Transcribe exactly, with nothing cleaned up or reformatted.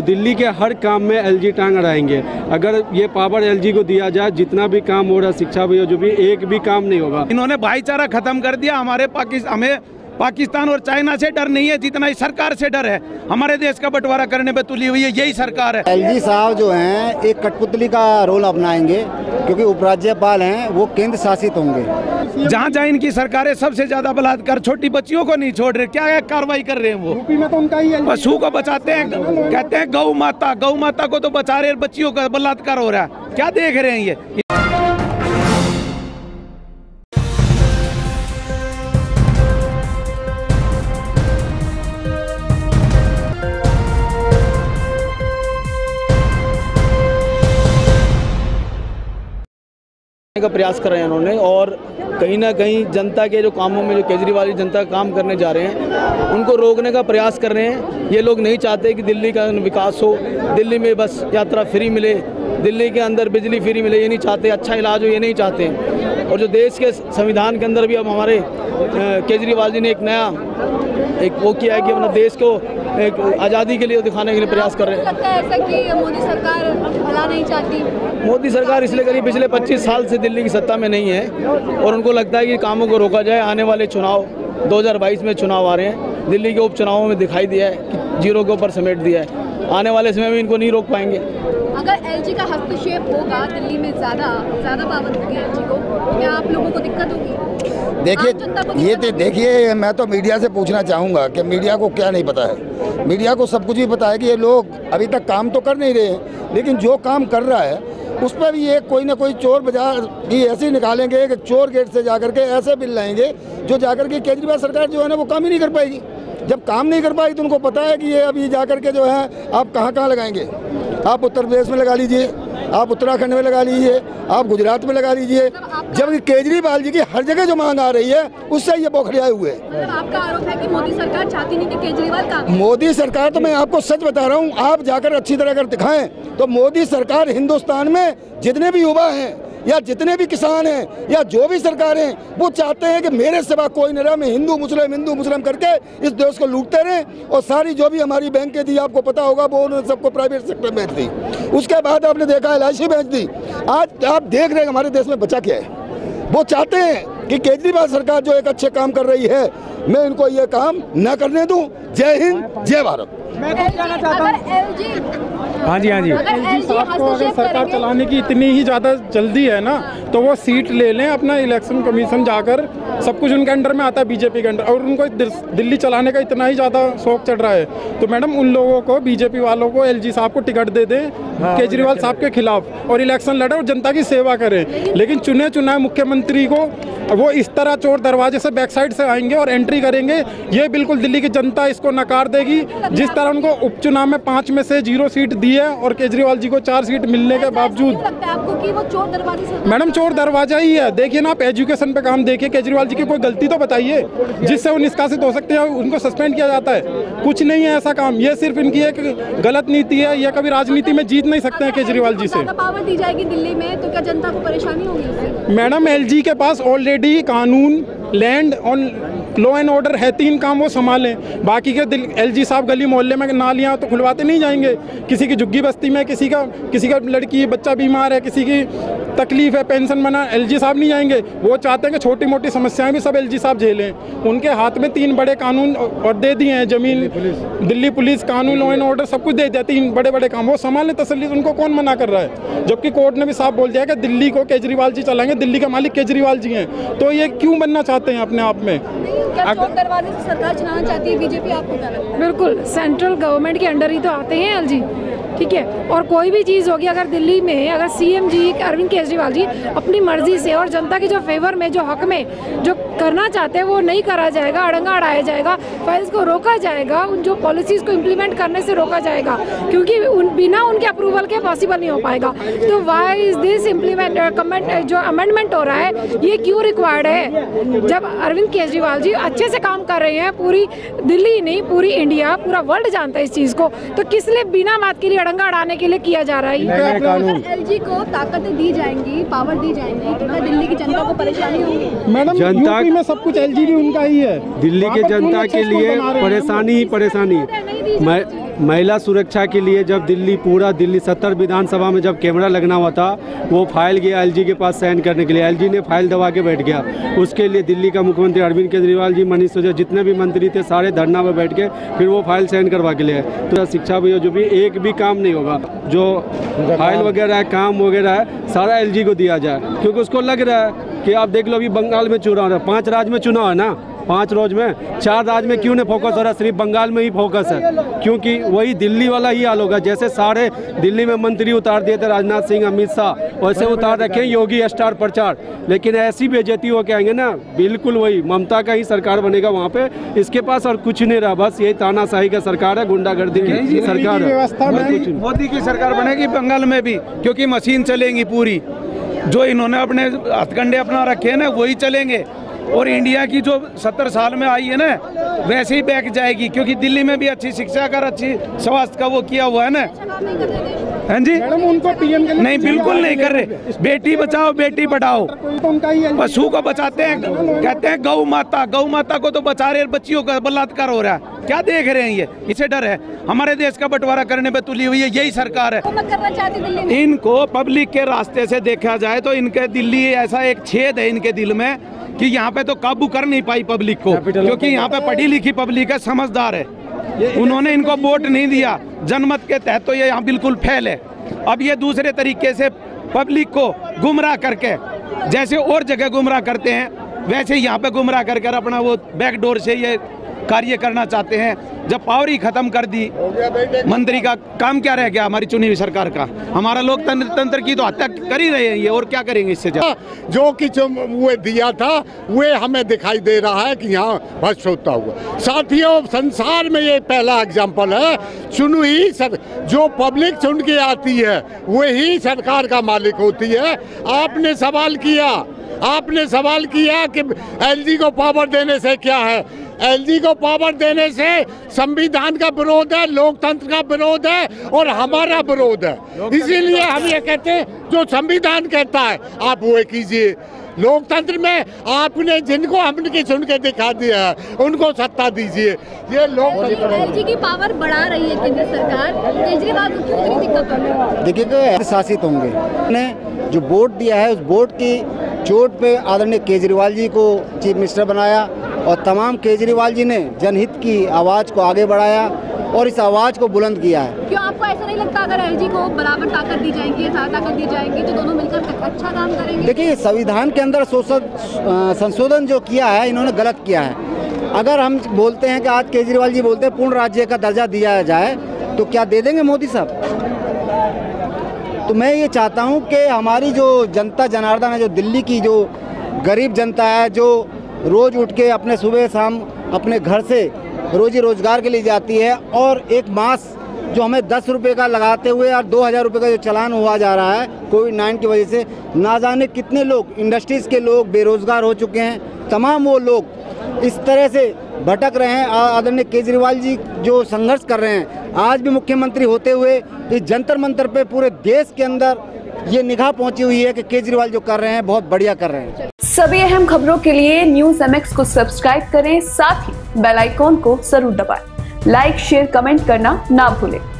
दिल्ली के हर काम में एलजी टांग अड़ाएंगे। अगर ये पावर एलजी को दिया जाए, जितना भी काम हो रहा है, शिक्षा भी हो, जो भी, एक भी काम नहीं होगा। इन्होंने भाईचारा खत्म कर दिया। हमारे पाकिस्तान हमें पाकिस्तान और चाइना से डर नहीं है जितना इस सरकार से डर है। हमारे देश का बंटवारा करने पे तुली हुई है यही सरकार है। एलजी साहब जो हैं एक कठपुतली का रोल अपनाएंगे, क्योंकि उपराज्यपाल हैं, वो केंद्र शासित होंगे। जहाँ जहाँ इनकी सरकारें सबसे ज्यादा बलात्कार, छोटी बच्चियों को नहीं छोड़ रहे, क्या कार्रवाई कर रहे हैं वो? यूपी में तो उनका ही पशु को बचाते हैं, कहते हैं गौ माता, गौ माता को तो बचा रहे, बच्चियों का बलात्कार हो रहा है। क्या देख रहे हैं ये? का प्रयास कर रहे हैं उन्होंने, और कहीं ना कहीं जनता के जो कामों में, जो केजरीवाल जनता काम करने जा रहे हैं, उनको रोकने का प्रयास कर रहे हैं। ये लोग नहीं चाहते कि दिल्ली का विकास हो, दिल्ली में बस यात्रा फ्री मिले, दिल्ली के अंदर बिजली फ्री मिले, ये नहीं चाहते। अच्छा इलाज हो, ये नहीं चाहते। और जो देश के संविधान के अंदर भी अब हमारे केजरीवाल जी ने एक नया एक वो किया है कि अपना देश को एक आज़ादी के लिए दिखाने के लिए प्रयास कर रहे हैं। लगता है ऐसा कि मोदी सरकार भला नहीं चाहती? मोदी सरकार इसलिए करी, पिछले पच्चीस साल से दिल्ली की सत्ता में नहीं है और उनको लगता है कि कामों को रोका जाए। आने वाले चुनाव दो हज़ार बाईस में चुनाव आ रहे हैं, दिल्ली के उपचुनावों में दिखाई दिया है कि जीरो के ऊपर समेट दिया है। आने वाले समय में इनको नहीं रोक पाएंगे। अगर एलजी का हस्तक्षेप होगा दिल्ली में, ज़्यादा ज़्यादा पावर होगी एलजी को, क्या आप लोगों को दिक्कत होगी? देखिए ये देखिए मैं तो मीडिया से पूछना चाहूँगा कि मीडिया को क्या नहीं पता है। मीडिया को सब कुछ भी पता है कि ये लोग अभी तक काम तो कर नहीं रहे हैं, लेकिन जो काम कर रहा है उस पर भी ये कोई ना कोई चोर बाजार की ऐसे ही निकालेंगे कि चोर गेट से जाकर के ऐसे बिल लाएंगे जो जाकर के केजरीवाल सरकार जो है ना वो काम ही नहीं कर पाएगी। जब काम नहीं कर पाएगी तो उनको पता है कि ये अभी जाकर के जो है आप कहाँ कहाँ लगाएंगे। आप उत्तर प्रदेश में लगा लीजिए, आप उत्तराखंड में लगा लीजिए, आप गुजरात में लगा लीजिए। जब केजरीवाल जी की हर जगह जो मांग आ रही है उससे ये बौखलाए हुए। मतलब आपका आरोप है कि मोदी सरकार चाहती नहीं कि केजरीवाल का? मोदी सरकार तो मैं आपको सच बता रहा हूँ, आप जाकर अच्छी तरह कर दिखाएं तो मोदी सरकार हिंदुस्तान में जितने भी युवा हैं या जितने भी किसान हैं या जो भी सरकार हैं, वो चाहते हैं कि मेरे सिवा कोई न रहे, मैं हिंदू मुस्लिम हिंदू मुस्लिम करके इस देश को लूटते रहें। और सारी जो भी हमारी बैंकें थी, आपको पता होगा, वो उन्होंने सबको प्राइवेट सेक्टर में बेच दी। उसके बाद आपने देखा एल आई सी बेच दी। आज आप देख रहे हैं हमारे देश में बचा क्या है। वो चाहते हैं कि केजरीवाल सरकार जो एक अच्छे काम कर रही है, मैं इनको ये काम न करने दूं। जय हिंद, जय भारत। मैं तो कहना चाहता हूँ, हाँ जी हाँ जी एलजी साहब को अगर सरकार चलाने की इतनी ही ज़्यादा जल्दी है ना, तो वो सीट ले लें अपना। इलेक्शन कमीशन जाकर सब कुछ उनके अंडर में आता है, बीजेपी के अंडर, और उनको दिल्ली चलाने का इतना ही ज़्यादा शौक चढ़ रहा है। तो मैडम उन लोगों को, बीजेपी वालों को, एलजी साहब को टिकट दे दें केजरीवाल साहब के खिलाफ, और इलेक्शन लड़े और जनता की सेवा करें। लेकिन चुने चुनाए मुख्यमंत्री को वो इस तरह चोर दरवाजे से बैक साइड से आएंगे और एंट्री करेंगे, ये बिल्कुल दिल्ली की जनता इसको नकार देगी। जिस तरह उनको उपचुनाव में पाँच में से जीरो सीट दी है और केजरीवाल जी को चार सीट मिलने के बावजूद, आपको कि वो चोर दरवाजे से? मैडम चोर दरवाजा ही है। देखिए ना, आप एजुकेशन पे काम देखिए, केजरीवाल जी की कोई गलती तो बताइए जिससे वो निष्कासित हो सकते हैं, उनको सस्पेंड किया जाता है। कुछ नहीं है ऐसा काम, ये सिर्फ इनकी एक गलत नीति है। ये कभी राजनीति में जीत नहीं सकते हैं केजरीवाल जी से। पावर दी जाएगी दिल्ली में तो क्या जनता को परेशानी होगी? मैडम एलजी के पास ऑलरेडी कानून, लैंड और लॉ एंड ऑर्डर है, तीन काम वो संभालें। बाकी के एलजी साहब गली मोहल्ले में नालियाँ तो खुलवाते नहीं जाएंगे। किसी की झुग्गी बस्ती में किसी का किसी का लड़की बच्चा बीमार है, किसी की तकलीफ है, पेंशन बना, एलजी साहब नहीं जाएंगे। वो चाहते हैं कि छोटी मोटी समस्याएं भी सब एलजी साहब झेलें। उनके हाथ में तीन बड़े कानून और दे दिए हैं, जमीन, दिल्ली पुलिस, कानून, लॉ एंड ऑर्डर सब कुछ दे दिया, तीन बड़े बड़े काम वो संभालें तसल्ली। उनको कौन मना कर रहा है? जबकि कोर्ट ने भी साफ बोल दिया कि दिल्ली को केजरीवाल जी चलाएंगे, दिल्ली का मालिक केजरीवाल जी हैं। तो ये क्यों बनना चाहते हैं अपने आप में? क्या चोर दरवाजे से सरकार चलाना चाहती है बीजेपी? आपको क्या लगता है? बिल्कुल, सेंट्रल गवर्नमेंट के अंडर ही तो आते हैं एलजी, ठीक है। और कोई भी चीज़ होगी, अगर दिल्ली में अगर सीएम जी अरविंद केजरीवाल जी अपनी मर्जी से और जनता के जो फेवर में, जो हक में जो करना चाहते हैं वो नहीं करा जाएगा, अड़ंगा अड़ाया जाएगा, फाइल्स को रोका जाएगा, उन जो पॉलिसीज़ को इम्प्लीमेंट करने से रोका जाएगा, क्योंकि उन बिना उनके अप्रूवल के पॉसिबल नहीं हो पाएगा। तो why is this implement comment जो अमेंडमेंट हो रहा है, ये क्यों रिक्वायर्ड है? जब अरविंद केजरीवाल जी अच्छे से काम कर रहे हैं, पूरी दिल्ली नहीं पूरी इंडिया, पूरा वर्ल्ड जानता है इस चीज़ को, तो किस लिए बिना बात के लिए अड़ंगा अड़ाने के लिए किया जा रहा है? अगर एलजी को ताकतें दी जाएंगी, पावर दी जाएंगी, तो क्या दिल्ली की जनता को परेशानी होगी? मैडम जनता यूपी में सब कुछ एलजी भी उनका ही है। दिल्ली के जनता के लिए परेशानी ही परेशानी। मैं महिला सुरक्षा के लिए जब दिल्ली पूरा दिल्ली सत्तर विधानसभा में जब कैमरा लगना हुआ था, वो फाइल गया एलजी के पास साइन करने के लिए, एलजी ने फाइल दबा के बैठ गया। उसके लिए दिल्ली का मुख्यमंत्री अरविंद केजरीवाल जी, मनीष सिसोदिया, जितने भी मंत्री थे सारे धरना में बैठ के फिर वो फाइल साइन करवा के लिए। तो शिक्षा भी जो भी एक भी काम नहीं होगा, जो फाइल वगैरह है, काम वगैरह है, सारा एलजी को दिया जाए, क्योंकि उसको लग रहा है कि आप देख लो अभी बंगाल में चुनाव है, पाँच राज्य में चुनाव है ना, पांच रोज में चार राज्य में क्यों नहीं फोकस हो रहा, सिर्फ बंगाल में ही फोकस है, क्योंकि वही दिल्ली वाला ही हाल होगा। जैसे सारे दिल्ली में मंत्री उतार दिए थे राजनाथ सिंह, अमित शाह, वैसे उतार रखे योगी स्टार प्रचार, लेकिन ऐसी बेइज्जती हो के आएंगे ना, बिल्कुल वही ममता का ही सरकार बनेगा वहाँ पे। इसके पास और कुछ नहीं रहा, बस यही तानाशाही का सरकार है, गुंडागर्दी की सरकार है। मोदी की सरकार बनेगी बंगाल में भी, क्योंकि मशीन चलेंगी पूरी, जो इन्होंने अपने हथकंडे अपना रखे हैं ना वही चलेंगे, और इंडिया की जो सत्तर साल में आई है ना वैसे ही बैक जाएगी, क्योंकि दिल्ली में भी अच्छी शिक्षा का, अच्छी स्वास्थ्य का वो किया हुआ है ना। हाँ जी, उनको पीएम नहीं, बिल्कुल नहीं कर रहे। बेटी बचाओ बेटी पढ़ाओ, पशु को बचाते हैं, कहते हैं गौ माता, गौ माता को तो बचा रहे, बच्चियों का बलात्कार हो रहा है, क्या देख रहे हैं ये? इसे डर है, हमारे देश का बंटवारा करने पे तुली हुई है यही सरकार है। इनको पब्लिक के रास्ते से देखा जाए तो इनके दिल्ली ऐसा एक छेद है इनके दिल में कि यहाँ पे तो काबू कर नहीं पाई पब्लिक को, क्योंकि यहाँ पे पढ़ी लिखी पब्लिक है, समझदार है। उन्होंने इनको वोट नहीं दिया जनमत के तहत, तो ये यहाँ बिल्कुल फेल है। अब ये दूसरे तरीके से पब्लिक को गुमराह करके, जैसे और जगह गुमराह करते हैं वैसे यहाँ पे गुमराह करके अपना वो बैकडोर से ये कार्य करना चाहते हैं। जब पावर ही खत्म कर दी, मंत्री का काम क्या रह गया हमारी चुनी हुई सरकार का? हमारा लोकतंत्र तंत्र की तो हत्या कर ही रहे हैं ये, और क्या करेंगे इससे? जो कि वो दिया था वो हमें दिखाई दे रहा है कि यहाँ भ्रष्ट होता हुआ। साथियों, संसार में ये पहला एग्जाम्पल है, चुनी हुई सर, जो पब्लिक चुन के आती है वही सरकार का मालिक होती है। आपने सवाल किया आपने सवाल किया कि एलजी को पावर देने से क्या है? एलजी को पावर देने से संविधान का विरोध है, लोकतंत्र का विरोध है और हमारा विरोध है। इसीलिए हम ये कहते हैं जो संविधान कहता है आप वो कीजिए। लोकतंत्र में आपने जिनको हमने चुन के दिखा दिया है उनको सत्ता दीजिए। ये लोकतंत्र एलजी की पावर बढ़ा रही है केंद्र सरकार, केजरीवाल को क्यों इतनी दिक्कत हो रही है? देखिए, शासित होंगे ने जो वोट दिया है उस वोट की चोट पे आदरणीय केजरीवाल जी को चीफ मिनिस्टर बनाया और तमाम केजरीवाल जी ने जनहित की आवाज़ को आगे बढ़ाया और इस आवाज़ को बुलंद किया है। क्यों आपको ऐसा नहीं लगता अगर एलजी को बराबर ताकत दी जाएगी, ताकत दी जाएगी तो दोनों मिलकर अच्छा काम करेंगे? देखिए, संविधान के अंदर संशोधन जो किया है इन्होंने गलत किया है। अगर हम बोलते हैं कि आज केजरीवाल जी बोलते हैं पूर्ण राज्य का दर्जा दिया जाए, तो क्या दे देंगे मोदी साहब? तो मैं ये चाहता हूँ कि हमारी जो जनता जनार्दन है, जो दिल्ली की जो गरीब जनता है, जो रोज़ उठ के अपने सुबह शाम अपने घर से रोजी रोजगार के लिए जाती है, और एक मास जो हमें दस रुपये का लगाते हुए और दो हज़ार रुपये का जो चालान हुआ जा रहा है कोविड नाइन की वजह से, ना जाने कितने लोग इंडस्ट्रीज़ के लोग बेरोज़गार हो चुके हैं। तमाम वो लोग इस तरह से भटक रहे हैं। आदरणीय केजरीवाल जी जो संघर्ष कर रहे हैं, आज भी मुख्यमंत्री होते हुए इस जंतर मंतर पे पूरे देश के अंदर ये निगाह पहुंची हुई है कि केजरीवाल जो कर रहे हैं बहुत बढ़िया कर रहे हैं। सभी अहम खबरों के लिए न्यूज़ एमएक्स को सब्सक्राइब करें, साथ ही बेल आइकॉन को जरूर दबाएं। लाइक, शेयर, कमेंट करना ना भूलें।